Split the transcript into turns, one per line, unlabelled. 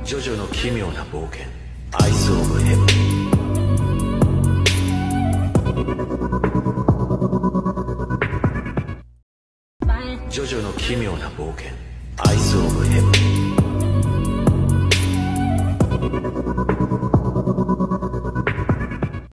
ジョジョの奇妙な冒険、アイス・オブ・ヘブン。ジョジョの奇妙な冒険、アイス・オブ・ヘブン。